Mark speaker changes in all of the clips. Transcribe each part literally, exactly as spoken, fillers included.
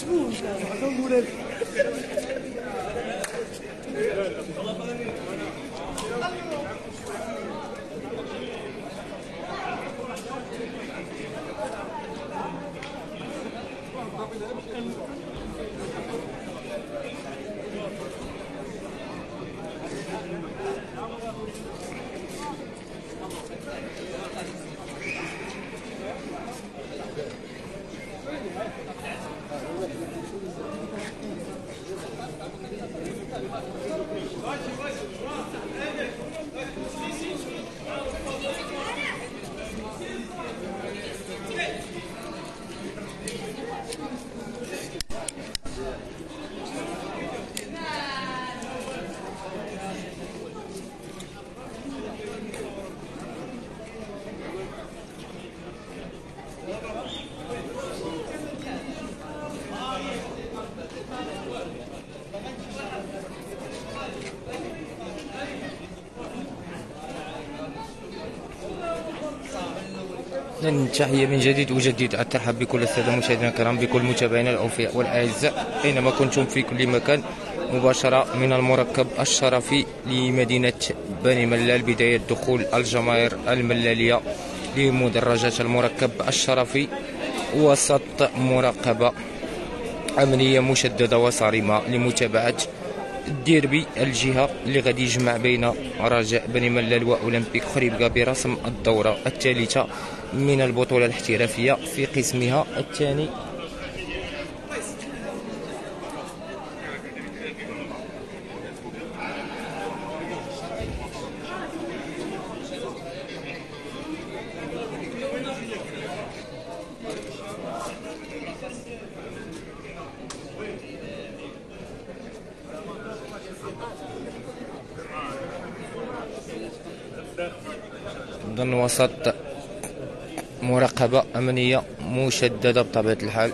Speaker 1: تحية من جديد أجدد الترحاب بكل السادة مشاهدينا الكرام، بكل متابعينا الأوفياء والأعزاء أينما كنتم في كل مكان، مباشرة من المركب الشرفي لمدينة بني ملال، بداية دخول الجماهير الملالية لمدرجات المركب الشرفي وسط مراقبة أمنية مشددة وصارمة لمتابعة الديربي، الجهة اللي غادي يجمع بين رجاء بني ملال وأولمبيك خريبكا برسم الدورة الثالثة من البطولة الاحترافية في قسمها الثاني. ضمن وسط مراقبة أمنية مشددة بطبيعة الحال.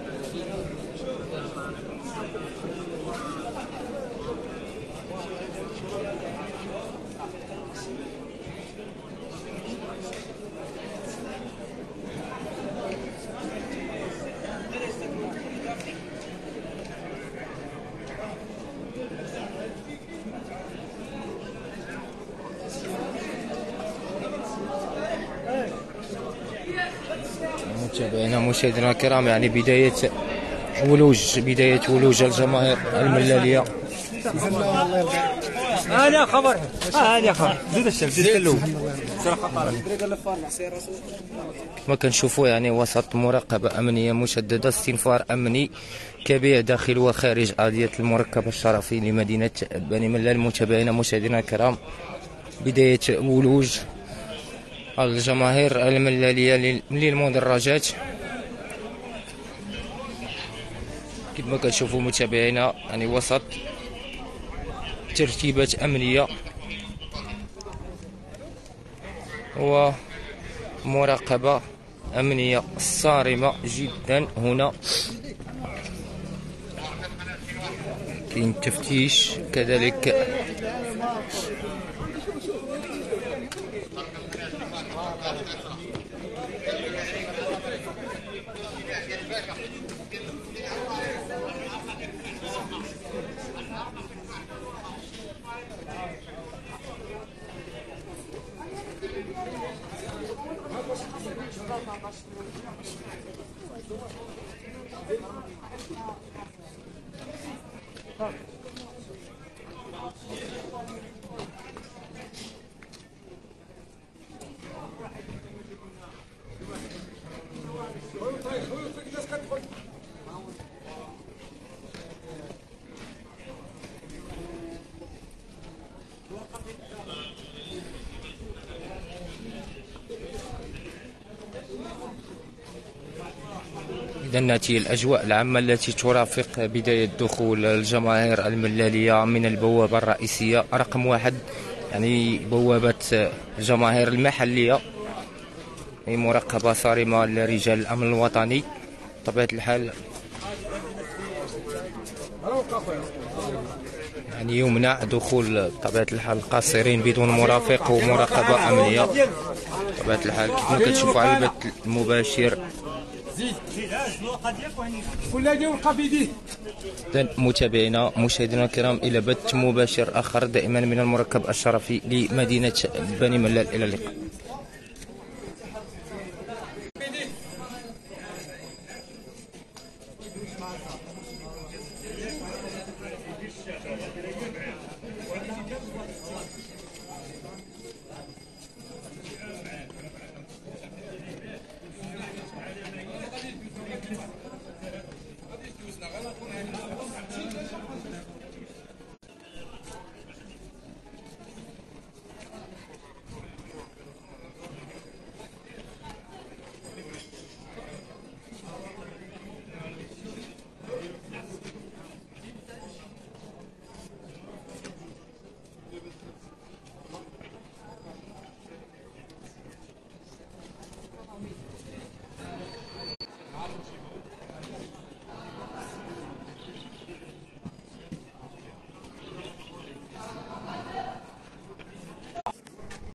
Speaker 1: متابعينا مشاهدينا الكرام، يعني بداية ولوج بداية ولوج الجماهير الملالية.
Speaker 2: هاني خبر هاني خبر زيد الشمس زيد اللون
Speaker 1: كما كنشوفوا يعني وسط مراقبة أمنية مشددة، استنفار أمني كبير داخل وخارج أرضية المركب الشرفي لمدينة بني ملال. متابعينا مشاهدينا الكرام، بداية ولوج الجماهير الملالية للمدرجات كما كتشوفوا متابعينا، يعني وسط ترتيبات أمنية ومراقبة أمنية صارمة جدا. هنا كاين تفتيش كذلك إذا هذه الأجواء العامة التي ترافق بداية دخول الجماهير الملالية من البوابة الرئيسية رقم واحد، يعني بوابة الجماهير المحلية، مراقبة صارمة لرجال الأمن الوطني بطبيعة الحال. يعني يمنع دخول بطبيعة الحال القاصرين بدون مرافق ومراقبة أمنية بطبيعة الحال كما كتشوفوا على البث المباشر
Speaker 3: زيد ولا ديال القبيدي.
Speaker 1: إذن متابعينا مشاهدينا الكرام الى بث مباشر اخر دائما من المركب الشرفي لمدينه بني ملال، الى اللقاء.